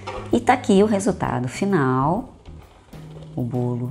E tá aqui o resultado final. O bolo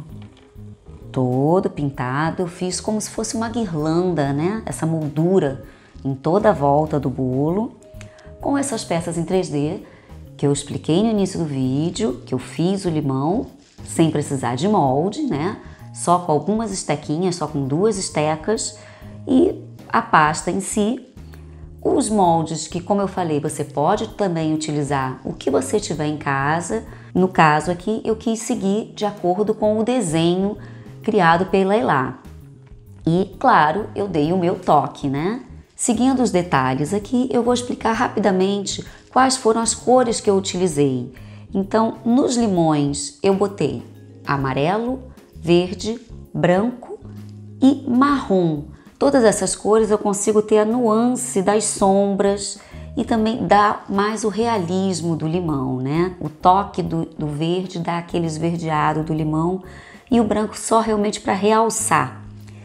todo pintado. Eu fiz como se fosse uma guirlanda, né? Essa moldura em toda a volta do bolo, com essas peças em 3D que eu expliquei no início do vídeo, que eu fiz o limão sem precisar de molde, né? Só com algumas estequinhas, só com 2 estecas, e a pasta em si. Os moldes que, como eu falei, você pode também utilizar o que você tiver em casa. No caso aqui, eu quis seguir de acordo com o desenho criado pela Elá. E, claro, eu dei o meu toque, né? Seguindo os detalhes aqui, eu vou explicar rapidamente quais foram as cores que eu utilizei. Então, nos limões, eu botei amarelo, verde, branco e marrom. Todas essas cores eu consigo ter a nuance das sombras e também dá mais o realismo do limão, né? O toque do verde dá aquele esverdeado do limão e o branco só realmente para realçar.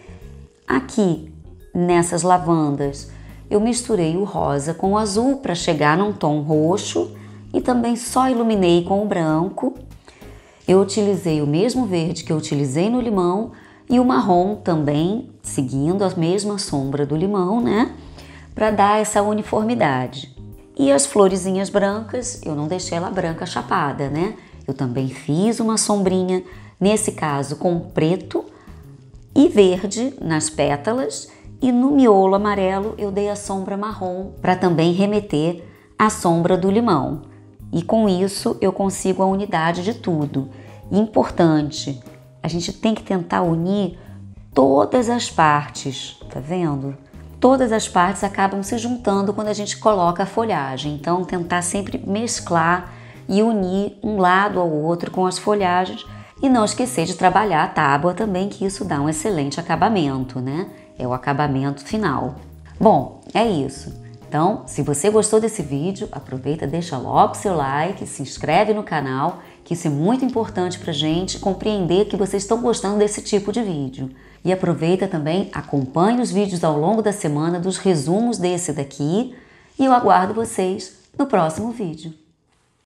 Aqui, nessas lavandas, eu misturei o rosa com o azul para chegar num tom roxo e também só iluminei com o branco. Eu utilizei o mesmo verde que eu utilizei no limão e o marrom também, seguindo a mesma sombra do limão, né? Para dar essa uniformidade. E as florezinhas brancas, eu não deixei ela branca chapada, né? Eu também fiz uma sombrinha, nesse caso com preto e verde nas pétalas, e no miolo amarelo eu dei a sombra marrom para também remeter à sombra do limão. E com isso eu consigo a unidade de tudo. E importante, a gente tem que tentar unir todas as partes, tá vendo? Todas as partes acabam se juntando quando a gente coloca a folhagem. Então tentar sempre mesclar e unir um lado ao outro com as folhagens. E não esquecer de trabalhar a tábua também, que isso dá um excelente acabamento, né? É o acabamento final. Bom, é isso. Então, se você gostou desse vídeo, aproveita, deixa logo seu like, se inscreve no canal, que isso é muito importante pra gente compreender que vocês estão gostando desse tipo de vídeo. E aproveita também, acompanhe os vídeos ao longo da semana dos resumos desse daqui, e eu aguardo vocês no próximo vídeo.